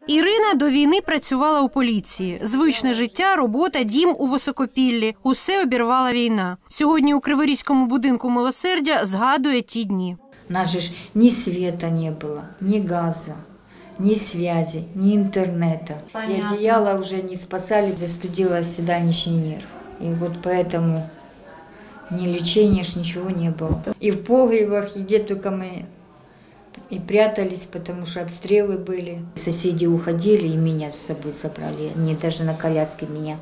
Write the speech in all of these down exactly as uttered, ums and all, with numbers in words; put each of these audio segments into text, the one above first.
Ірина до війни працювала у поліції. Звичне життя, робота, дім у Високопіллі – усе обірвала війна. Сьогодні у Криворізькому будинку милосердя згадує ті дні. У нас же ні света не було, ні газу, ні связи, ні інтернету. И одеяло уже не спасали, застудило седалищный нерв. И вот поэтому ни лечения, ничего не было. И в погребах, и где только мы и прятались, потому что обстрелы были. Соседи уходили и меня с собой собрали. Они даже на коляске меня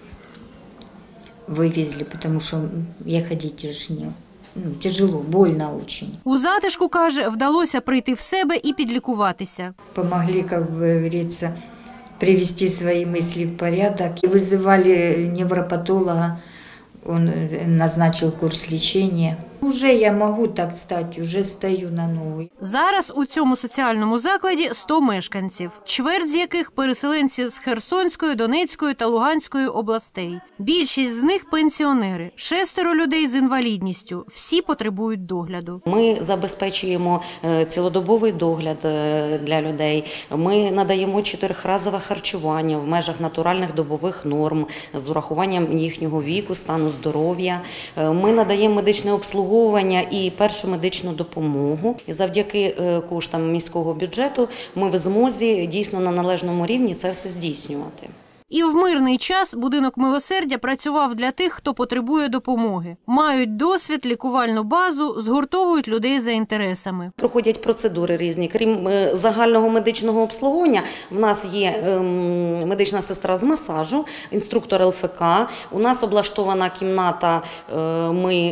вывезли, потому что я ходить уж не... Ну, тяжело, больно очень. У затишку, каже, вдалося прийти в себе і підлікуватися. Помогли, как бы говорится, привести свои мысли в порядок. И вызывали невропатолога, он назначил курс лечения. Уже я могу так стать, уже стою на ноги. Зараз у цьому соціальному закладі сто мешканців, чверть з яких переселенці з Херсонської, Донецької та Луганської областей. Більшість з них – пенсіонери, шестеро людей з інвалідністю, всі потребують догляду. Ми забезпечуємо цілодобовий догляд для людей, ми надаємо чотирьохразове харчування в межах натуральних добових норм з урахуванням їхнього віку, стану здоров'я. Ми надаємо медичне обслуговування і першу медичну допомогу. І завдяки коштам міського бюджету ми в змозі дійсно на належному рівні це все здійснювати. І в мирний час будинок милосердя працював для тих, хто потребує допомоги. Мають досвід, лікувальну базу, згуртовують людей за інтересами. Проходять процедури різні. Крім загального медичного обслуговування, в нас є медична сестра з масажу, інструктор ел еф ка. У нас облаштована кімната, ми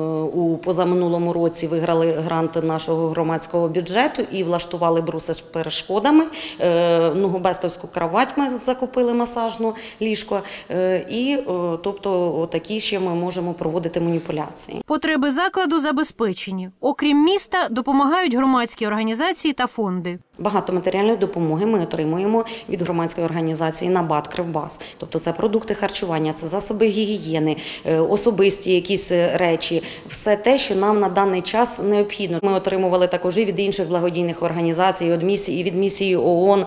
у позаминулому році виграли грант нашого громадського бюджету і влаштували бруси з перешкодами. Нугобестовську кровать ми закупили масаж. Ліжко і, тобто, такі ще ми можемо проводити маніпуляції. Потреби закладу забезпечені. Окрім міста, допомагають громадські організації та фонди. Багато матеріальної допомоги ми отримуємо від громадської організації «Набат Кривбас». Тобто це продукти харчування, це засоби гігієни, особисті якісь речі. Все те, що нам на даний час необхідно. Ми отримували також і від інших благодійних організацій, і від місії ООН,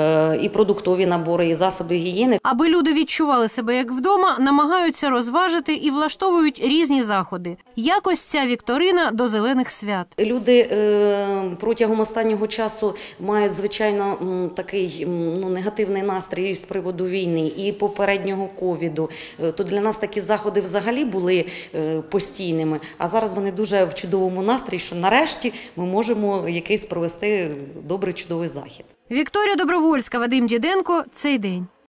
і продуктові набори, і засоби гігієни. Аби люди відчували себе як вдома, намагаються розважити і влаштовують різні заходи. Якось ця вікторина до зелених свят. Люди протягом останнього часу мають, звичайно, такий ну, негативний настрій з приводу війни і попереднього ковіду. То для нас такі заходи взагалі були постійними, а зараз вони дуже в чудовому настрої, що нарешті ми можемо якийсь провести добрий, чудовий захід. Вікторія Добровольська, Вадим Діденко. Цей день.